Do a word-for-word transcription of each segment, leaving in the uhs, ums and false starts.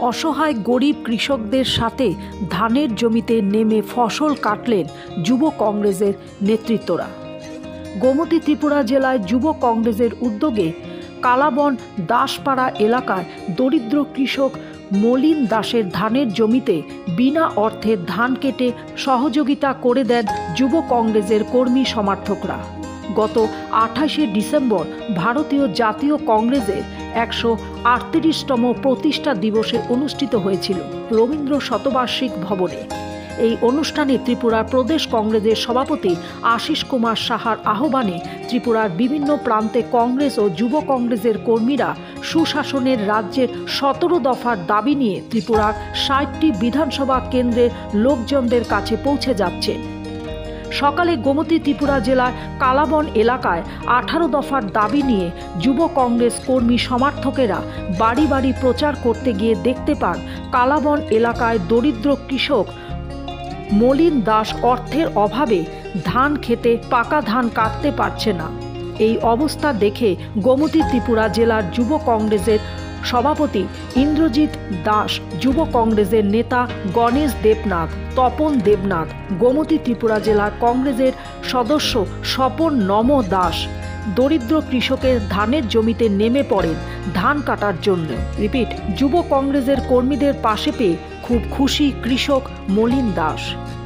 অসহায় গরিব কৃষকদের সাথে ধানের জমিতে নেমে ফসল কাটলেন যুব কংগ্রেসের নেতৃত্বরা। গোমতী ত্রিপুরা জেলায় যুব কংগ্রেসের উদ্যোগে কালাবন দাসপাড়া এলাকায় দরিদ্র কৃষক মলিন দাসের ধানের জমিতে বিনা অর্থে ধান কেটে সহযোগিতা করে দেন যুব কংগ্রেসের কর্মী সমর্থকরা। গত আঠাশে ডিসেম্বর ভারতীয় জাতীয় কংগ্রেসের একশো আটত্রিশতম প্রতিষ্ঠা দিবসে অনুষ্ঠিত হয়েছিল রবীন্দ্র শতবার্ষিক ভবনে। এই অনুষ্ঠানে ত্রিপুরার প্রদেশ কংগ্রেসের সভাপতি আশিস কুমার সাহার আহ্বানে ত্রিপুরার বিভিন্ন প্রান্তে কংগ্রেস ও যুব কংগ্রেসের কর্মীরা সুশাসনের রাজ্যের সতেরো দফার দাবি নিয়ে ত্রিপুরার ষাটটি বিধানসভা কেন্দ্রের লোকজনদের কাছে পৌঁছে যাচ্ছেন। সকালে গোমতী ত্রিপুরা জেলার কালাবন এলাকায় আঠারো দফার দাবি নিয়ে যুব কংগ্রেস কর্মী সমর্থকেরা বাড়ি বাড়ি প্রচার করতে গিয়ে দেখতে পান কালাবন এলাকায় দরিদ্র কৃষক মলিন দাস অর্থের অভাবে ধান খেতে পাকা ধান কাটতে পারছে না। এই অবস্থা দেখে গোমতী ত্রিপুরা জেলার যুব কংগ্রেসের সভাপতি ইন্দ্রজিৎ দাস, যুব কংগ্রেসের নেতা গণেশ দেবনাথ, তপন দেবনাথ, গোমতী ত্রিপুরা জেলার কংগ্রেসের সদস্য স্বপন নম দাস দরিদ্র কৃষকের ধানের জমিতে নেমে পড়েন ধান কাটার জন্য। রিপিট, যুব কংগ্রেসের কর্মীদের পাশে পেয়ে খুব খুশি কৃষক মলিন দাস।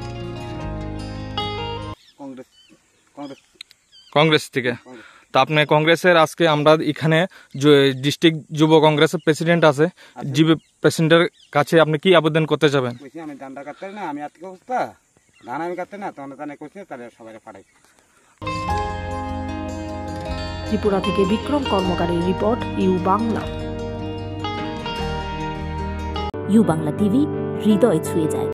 কংগ্রেস থেকে তা আপনি কংগ্রেসের আজকে আমরা এখানে ডিস্ট্রিক্ট যুব কংগ্রেসের প্রেসিডেন্ট আছে, জিবি প্রেসিডেন্টের কাছে আপনি কি আবেদন করতে যাবেন? আমি ধানটা কাটতে না, আমি আর্থিক অবস্থা ধান আমি কাটতে না, তখন ধানে করছি তাহলে সবাই পাঠাই। ত্রিপুরা থেকে বিক্রম কর্মকারের report, U Bangla. U Bangla TV, হৃদয় ছুঁয়ে যায়।